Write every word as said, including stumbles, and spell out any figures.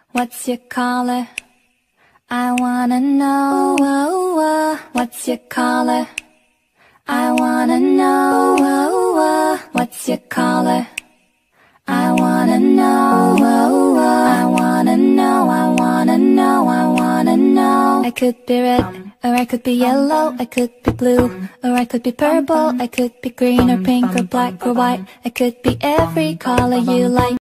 What's your color? I wanna know. What's your color? I wanna know. What's your color? I wanna know. I wanna know. I wanna know. I wanna know. I could be red, or I could be yellow. I could be blue, or I could be purple. I could be green or pink or black or white. I could be every color you like.